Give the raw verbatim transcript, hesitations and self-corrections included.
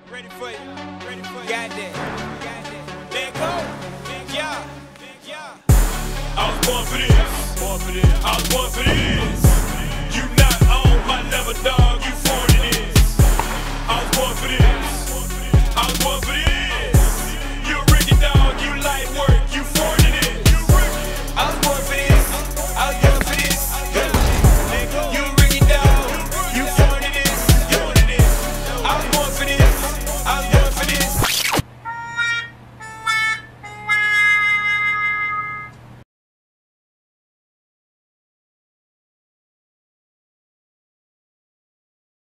Ready for you. Ready for you. Got that. Got that. Let go. Yeah. Yeah. I was born for this. Born for this. I was born for this.